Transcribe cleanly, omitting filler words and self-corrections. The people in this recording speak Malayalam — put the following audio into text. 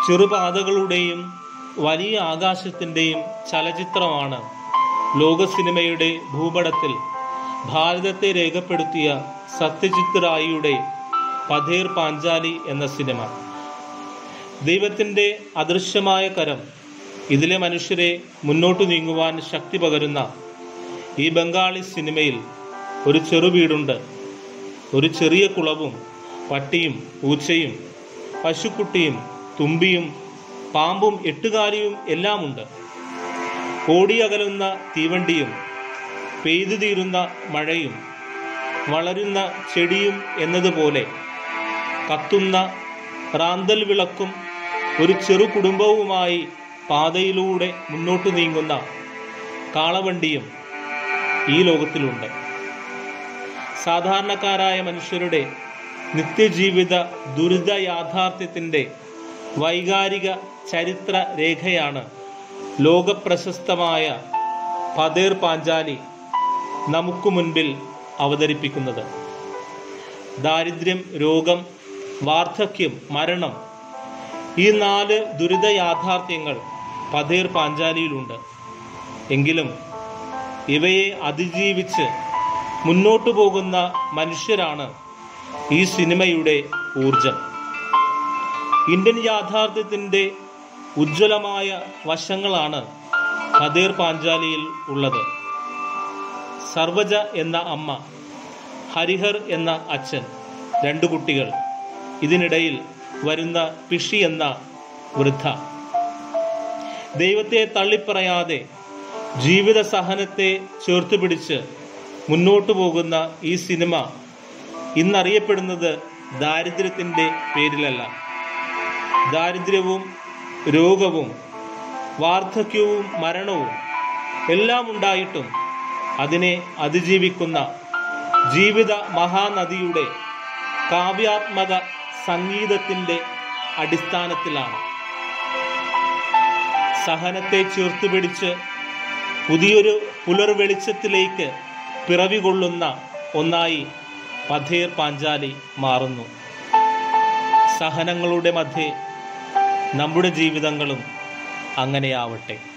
ചെറുപാതകളുടെയും വലിയ ആകാശത്തിൻ്റെയും ചലച്ചിത്രമാണ് ലോക സിനിമയുടെ ഭൂപടത്തിൽ ഭാരതത്തെ രേഖപ്പെടുത്തിയ സത്യജിത്ത് റായിയുടെ പഥേർ പാഞ്ചാലി എന്ന സിനിമ. ദൈവത്തിൻ്റെ അദൃശ്യമായ കരം ഇതിലെ മനുഷ്യരെ മുന്നോട്ടു നീങ്ങുവാൻ ശക്തി പകരുന്ന ഈ ബംഗാളി സിനിമയിൽ ഒരു ചെറു വീടുണ്ട്, ഒരു ചെറിയ കുളവും പട്ടിയും പൂച്ചയും പശുക്കുട്ടിയും തുമ്പിയും പാമ്പും എട്ടുകാലിയും എല്ലാമുണ്ട്. ഓടിയകലുന്ന തീവണ്ടിയും പെയ്തു തീരുന്ന മഴയും വളരുന്ന ചെടിയും എന്നതുപോലെ കത്തുന്ന റാന്തൽ വിളക്കും ഒരു ചെറു കുടുംബവുമായി പാതയിലൂടെ മുന്നോട്ട് നീങ്ങുന്ന കാളവണ്ടിയും ഈ ലോകത്തിലുണ്ട്. സാധാരണക്കാരായ മനുഷ്യരുടെ നിത്യജീവിത ദുരിത യാഥാർത്ഥ്യത്തിൻ്റെ വൈകാരിക ചരിത്ര രേഖയാണ് ലോകപ്രശസ്തമായ പഥേർ പാഞ്ചാലി നമുക്ക് മുൻപിൽ അവതരിപ്പിക്കുന്നത്. ദാരിദ്ര്യം, രോഗം, വാർദ്ധക്യം, മരണം, ഈ 4 ദുരിത യാഥാർത്ഥ്യങ്ങൾ പഥേർ പാഞ്ചാലിയിലുണ്ട്. എങ്കിലും ഇവയെ അതിജീവിച്ച് മുന്നോട്ടു പോകുന്ന മനുഷ്യരാണ് ഈ സിനിമയുടെ ഊർജം. ഇന്ത്യൻ യാഥാർത്ഥ്യത്തിൻ്റെ ഉജ്ജ്വലമായ വശങ്ങളാണ് പഥേർ പാഞ്ചാലിയിൽ ഉള്ളത്. സർവജ എന്ന അമ്മ, ഹരിഹർ എന്ന അച്ഛൻ, 2 കുട്ടികൾ, ഇതിനിടയിൽ വരുന്ന പിഷി എന്ന വൃദ്ധ. ദൈവത്തെ തള്ളിപ്പറയാതെ ജീവിത സഹനത്തെ ചേർത്തുപിടിച്ച് മുന്നോട്ടു പോകുന്ന ഈ സിനിമ ഇന്നറിയപ്പെടുന്നത് ദാരിദ്ര്യത്തിൻ്റെ പേരിലല്ല. ദാരിദ്ര്യവും രോഗവും വാർദ്ധക്യവും മരണവും എല്ലാം ഉണ്ടായിട്ടും അതിനെ അതിജീവിക്കുന്ന ജീവിത മഹാനദിയുടെ കാവ്യാത്മക സംഗീതത്തിൻ്റെ അടിസ്ഥാനത്തിലാണ്. സഹനത്തെ ചേർത്തുപിടിച്ച് പുതിയൊരു പുലർവെളിച്ചത്തിലേക്ക് പിറവികൊള്ളുന്ന ഒന്നായി പഥേർ പാഞ്ചാലി മാറുന്നു. സഹനങ്ങളുടെ മധ്യേ നമ്മുടെ ജീവിതങ്ങളും അങ്ങനെയാവട്ടെ.